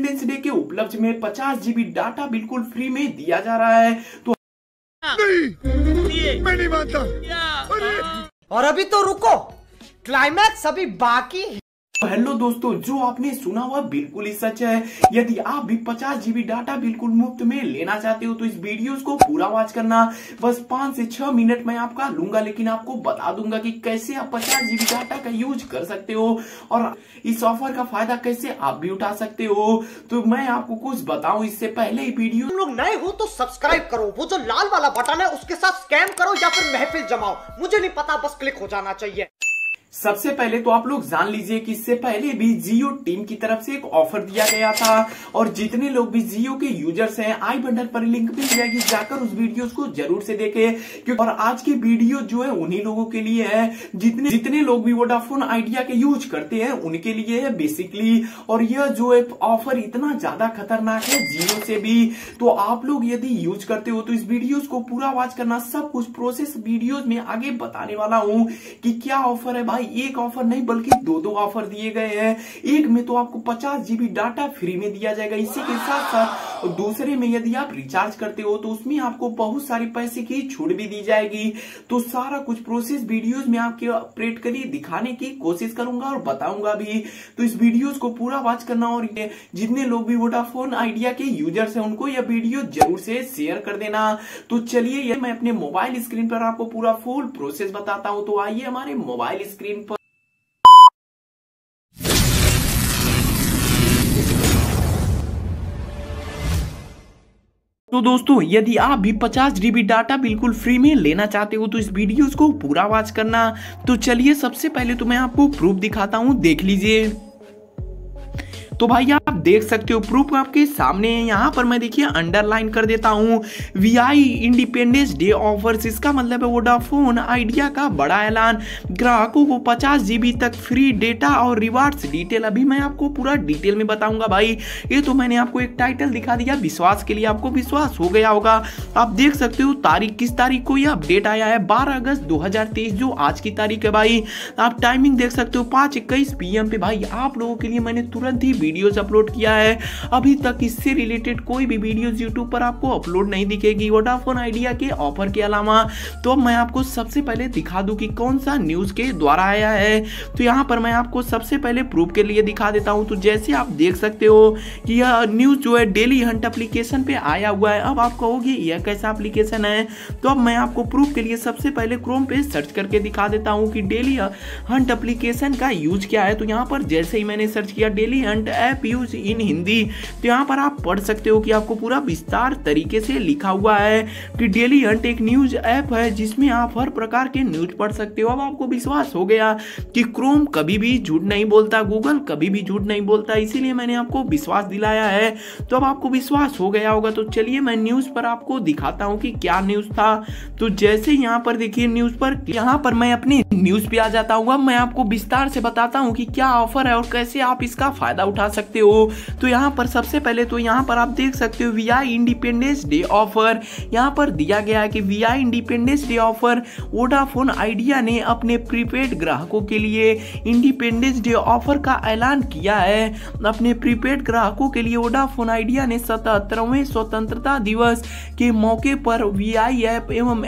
Independence day के उपलक्ष्य में 50 GB डाटा बिल्कुल फ्री में दिया जा रहा है। तो नहीं, मैं नहीं मानता। और अभी तो रुको, क्लाइमैक्स अभी बाकी है। हेलो दोस्तों, जो आपने सुना हुआ बिल्कुल ही सच है। यदि आप भी 50 GB डाटा बिल्कुल मुफ्त में लेना चाहते हो तो इस वीडियो को पूरा वॉच करना। बस 5 से 6 मिनट में आपका लूंगा, लेकिन आपको बता दूंगा कि कैसे आप 50 GB डाटा का यूज कर सकते हो और इस ऑफर का फायदा कैसे आप भी उठा सकते हो। तो मैं आपको कुछ बताऊं इससे पहले ही वीडियो तुम लोग नए हो तो सब्सक्राइब करो, वो जो लाल वाला बटन है उसके साथ स्कैम करो या फिर महफिल जमाओ, मुझे नहीं पता, बस क्लिक हो जाना चाहिए। सबसे पहले तो आप लोग जान लीजिए कि इससे पहले भी जियो टीम की तरफ से एक ऑफर दिया गया था और जितने लोग भी जियो के यूजर्स हैं, आई बटन पर लिंक मिल जाएगी, जाकर उस वीडियोस को जरूर से देखें। क्योंकि और आज की वीडियो जो है उन्हीं लोगों के लिए है जितने लोग भी वोडाफोन आइडिया के यूज करते हैं उनके लिए है बेसिकली। और यह जो है ऑफर इतना ज्यादा खतरनाक है जियो से भी। तो आप लोग यदि यूज करते हो तो इस वीडियोस को पूरा वॉच करना। सब कुछ प्रोसेस वीडियोस में आगे बताने वाला हूं कि क्या ऑफर है भाई। एक ऑफर नहीं बल्कि दो ऑफर दिए गए हैं। एक में तो आपको 50 GB डाटा फ्री में दिया जाएगा, इसी के साथ साथ दूसरे में यदि आप रिचार्ज करते हो तो उसमें आपको बहुत सारे पैसे की छूट भी दी जाएगी। तो सारा कुछ प्रोसेस वीडियोस में आपके ऑपरेट करिए दिखाने की कोशिश करूंगा और बताऊंगा भी। तो इस वीडियोस को पूरा वॉच करना और जितने लोग भी वोडाफोन आइडिया के यूजर्स हैं उनको यह वीडियो जरूर से शेयर कर देना। तो चलिए मैं अपने मोबाइल स्क्रीन पर आपको पूरा फुल प्रोसेस बताता हूं। तो आइए हमारे मोबाइल स्क्रीन पर। तो दोस्तों, यदि आप भी 50 GB डाटा बिल्कुल फ्री में लेना चाहते हो तो इस वीडियोस को पूरा वॉच करना। तो चलिए सबसे पहले तो मैं आपको प्रूफ दिखाता हूं, देख लीजिए। तो भाई आप देख सकते हो प्रूफ आपके सामने है। यहाँ पर मैं देखिए अंडरलाइन कर देता हूँ वीआई इंडिपेंडेंस डे ऑफर्स। इसका मतलब है वोडाफोन आइडिया का बड़ा ऐलान, ग्राहकों को 50 GB तक फ्री डेटा और रिवार्ड्स। डिटेल अभी मैं आपको पूरा डिटेल में बताऊंगा भाई। ये तो मैंने आपको एक टाइटल दिखा दिया विश्वास के लिए, आपको विश्वास हो गया होगा। आप देख सकते हो तारीख, किस तारीख को यह अपडेट आया है, 12 अगस्त 2023 जो आज की तारीख है भाई। आप टाइमिंग देख सकते हो 5:21 PM पे भाई आप लोगों के लिए मैंने तुरंत ही वीडियोस अपलोड किया है। अभी तक इससे रिलेटेड कोई भी वीडियोस यूट्यूब पर आपको अपलोड नहीं दिखेगी वोडाफोन आइडिया के ऑफर के अलावा। तो अब मैं आपको सबसे पहले दिखा दूं कि कौन सा न्यूज के द्वारा आया है। तो यहाँ पर मैं आपको सबसे पहले प्रूफ के लिए दिखा देता हूँ। तो जैसे आप देख सकते हो कि यह न्यूज जो है डेली हंट एप्लीकेशन पे आया हुआ है। अब आप कहोगे यह कैसा एप्लीकेशन है, तो अब मैं आपको प्रूफ के लिए सबसे पहले क्रोम पे सर्च करके दिखा देता हूँ कि डेली हंट एप्लीकेशन का यूज क्या है। तो यहाँ पर जैसे ही मैंने सर्च किया Dailyhunt app use in Hindi, तो यहाँ पर आप पढ़ सकते हो कि आपको पूरा विस्तार तरीके से लिखा हुआ है कि डेली हंट एक न्यूज ऐप है जिसमें आप हर प्रकार के न्यूज पढ़ सकते हो। अब आपको विश्वास हो गया कि क्रोम कभी भी झूठ नहीं बोलता, गूगल कभी भी झूठ नहीं बोलता, इसीलिए मैंने आपको विश्वास दिलाया है। तो अब आपको विश्वास हो गया होगा। तो चलिए मैं न्यूज पर आपको दिखाता हूँ कि क्या न्यूज था। तो जैसे यहाँ पर देखिए न्यूज पर, यहाँ पर मैं अपनी न्यूज पे आ जाता हूँ। अब मैं आपको विस्तार से बताता हूँ कि क्या ऑफर है और कैसे आप इसका फायदा उठा सकते हो। तो यहाँ पर सबसे पहले तो यहाँ पर आप देख सकते हो वीआई इंडिपेंडेंस डे ऑफर। यहाँ पर दिया गया है कि VI independence day offer, Vodafone Idea ने अपने प्रीपेड ग्राहकों के लिए इंडिपेंडेंस डे ऑफर का ऐलान किया है। अपने प्रीपेड ग्राहकों के लिए वोडाफोन आइडिया ने 77वें स्वतंत्रता दिवस के मौके पर वीआई ऐप एवं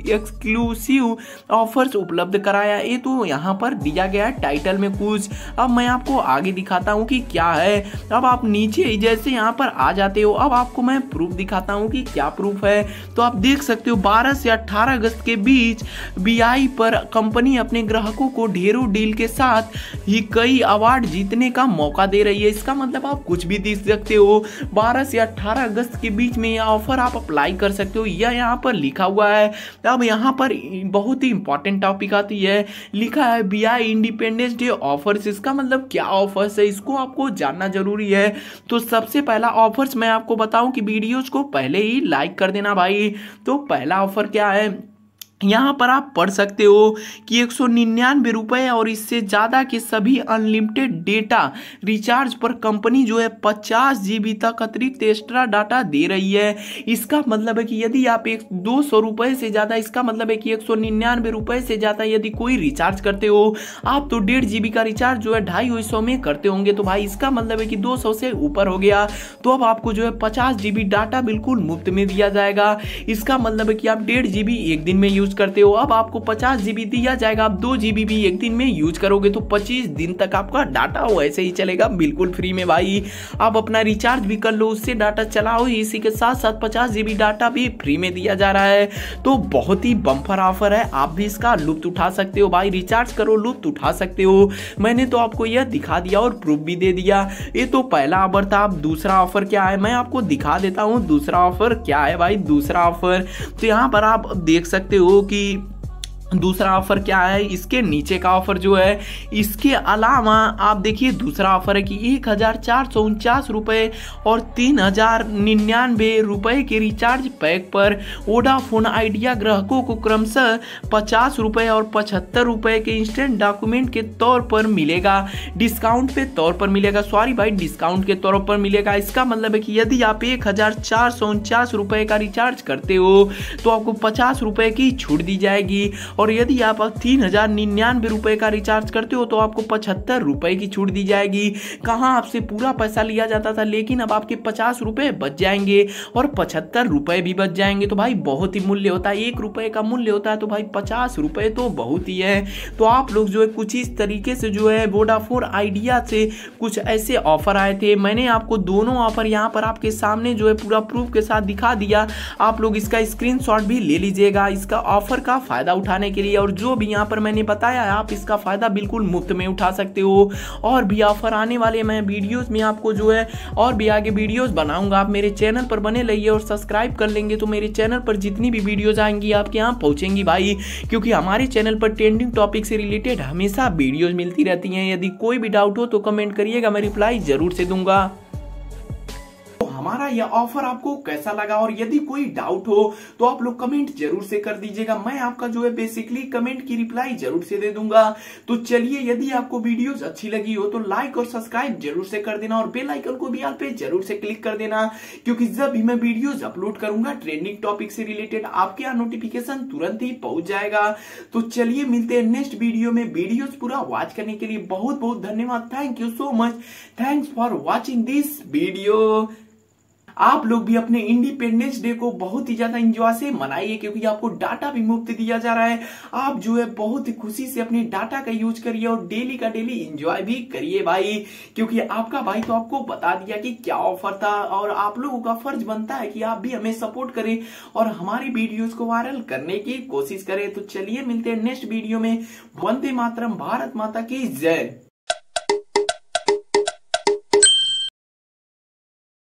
एक्सक्लूसिव ऑफर्स उपलब्ध कराया। ये तो यहाँ पर दिया गया टाइटल में कुछ। अब मैं आपको आगे दिखाता हूँ कि क्या है। अब आप नीचे जैसे यहाँ पर आ जाते हो, अब आपको मैं प्रूफ दिखाता हूँ कि क्या प्रूफ है। तो आप देख सकते हो 12 से 18 अगस्त के बीच वीआई पर कंपनी अपने ग्राहकों को ढेरों डील के साथ ही कई अवार्ड जीतने का मौका दे रही है। इसका मतलब आप कुछ भी देख सकते हो। 12 से 18 अगस्त के बीच में यह ऑफर आप अप्लाई कर सकते हो, यह यहाँ पर लिखा हुआ है। अब यहाँ पर बहुत ही इंपॉर्टेंट टॉपिक आती है, लिखा है वीआई इंडिपेंडेंस डे ऑफर्स। इसका मतलब क्या ऑफर्स है, इसको आपको जानना जरूरी है। तो सबसे पहला ऑफर्स मैं आपको बताऊं कि वीडियोस को पहले ही लाइक कर देना भाई। तो पहला ऑफर क्या है, यहाँ पर आप पढ़ सकते हो कि 199 रुपये और इससे ज़्यादा के सभी अनलिमिटेड डेटा रिचार्ज पर कंपनी जो है 50 GB तक अतिरिक्त एक्स्ट्रा डाटा दे रही है। इसका मतलब है कि यदि आप 200 रुपये से ज़्यादा, इसका मतलब है कि 199 रुपये से ज़्यादा यदि कोई रिचार्ज करते हो आप, तो 1.5 GB का रिचार्ज जो है 250 में करते होंगे, तो भाई इसका मतलब है कि 200 से ऊपर हो गया तो अब आपको जो है 50 GB डाटा बिल्कुल मुफ्त में दिया जाएगा। इसका मतलब है कि आप 1.5 GB एक दिन में करते हो, अब आपको 50 GB दिया जाएगा। आप 2 GB भी एक दिन में यूज करोगे तो 25 दिन तक आपका डाटा वैसे ही चलेगा बिल्कुल फ्री में। भाई आप अपना रिचार्ज भी कर लो, उससे डाटा चलाओ, इसी के साथ साथ 50 GB डाटा भी फ्री में दिया जा रहा है। तो बहुत ही बम्पर ऑफर है, आप भी इसका लुत्फ उठा सकते हो। भाई रिचार्ज करो, लुत्फ उठा सकते हो। मैंने तो आपको यह दिखा दिया और प्रूफ भी दे दिया। ये तो पहला ऑफर था। अब दूसरा ऑफर क्या है मैं आपको दिखा देता हूँ। दूसरा ऑफर क्या है भाई, दूसरा ऑफर तो यहाँ पर आप देख सकते हो कि दूसरा ऑफर क्या है। इसके नीचे का ऑफर जो है, इसके अलावा आप देखिए दूसरा ऑफर है कि 1449 रुपये और 3099 रुपये के रिचार्ज पैक पर वोडाफोन आइडिया ग्राहकों को क्रमशः 50 रुपये और 75 रुपये के इंस्टेंट डॉक्यूमेंट के तौर पर मिलेगा, डिस्काउंट पे तौर पर मिलेगा, सॉरी भाई डिस्काउंट के तौर पर मिलेगा। इसका मतलब है कि यदि आप 1449 रुपये का रिचार्ज करते हो तो आपको 50 रुपये की छूट दी जाएगी, और यदि आप 3099 रुपये का रिचार्ज करते हो तो आपको 75 रुपये की छूट दी जाएगी। कहाँ आपसे पूरा पैसा लिया जाता था, लेकिन अब आपके 50 रुपये बच जाएंगे और 75 रुपये भी बच जाएंगे। तो भाई बहुत ही मूल्य होता है, 1 रुपये का मूल्य होता है तो भाई 50 रुपये तो बहुत ही है। तो आप लोग जो है कुछ इस तरीके से जो है वोडाफोन आइडिया से कुछ ऐसे ऑफर आए थे। मैंने आपको दोनों ऑफर यहाँ पर आपके सामने जो है पूरा प्रूफ के साथ दिखा दिया। आप लोग इसका स्क्रीनशॉट भी ले लीजिएगा इसका ऑफर का फायदा उठाने के लिए। और जो भी यहाँ पर मैंने बताया है आप इसका फायदा बिल्कुल मुफ्त में उठा सकते हो। और भी ऑफर आने वाले मैं वीडियोस में आपको जो है और भी आगे वीडियोस बनाऊंगा। आप मेरे चैनल पर बने रहिए और सब्सक्राइब कर लेंगे तो मेरे चैनल पर जितनी भी वीडियोस आएंगी आपके यहाँ पहुंचेंगी भाई, क्योंकि हमारे चैनल पर ट्रेंडिंग टॉपिक से रिलेटेड हमेशा वीडियोस मिलती रहती हैं। यदि कोई भी डाउट हो तो कमेंट करिएगा, मैं रिप्लाई जरूर से दूंगा। हमारा यह ऑफर आपको कैसा लगा, और यदि कोई डाउट हो तो आप लोग कमेंट जरूर से कर दीजिएगा। मैं आपका जो है बेसिकली कमेंट की रिप्लाई जरूर से दे दूंगा। तो चलिए, यदि आपको वीडियोस अच्छी लगी हो तो लाइक और सब्सक्राइब जरूर से कर देना, और बेल आइकन को भी आप पे जरूर से क्लिक कर देना, क्योंकि जब भी मैं वीडियोस अपलोड करूंगा ट्रेंडिंग टॉपिक से रिलेटेड आपके यहाँ नोटिफिकेशन तुरंत ही पहुंच जाएगा। तो चलिए मिलते हैं नेक्स्ट वीडियो में। वीडियोस पूरा वॉच करने के लिए बहुत बहुत धन्यवाद। Thank you so much. Thanks for watching this video. आप लोग भी अपने इंडिपेंडेंस डे को बहुत ही ज्यादा एंजॉय से मनाइए, क्योंकि आपको डाटा भी मुफ्त दिया जा रहा है। आप जो है बहुत ही खुशी से अपने डाटा का यूज करिए और डेली का डेली एंजॉय भी करिए भाई, क्योंकि आपका भाई तो आपको बता दिया कि क्या ऑफर था। और आप लोगों का फर्ज बनता है कि आप भी हमें सपोर्ट करें और हमारी वीडियोस को वायरल करने की कोशिश करें। तो चलिए मिलते हैं नेक्स्ट वीडियो में। वंदे मातरम, भारत माता की जय।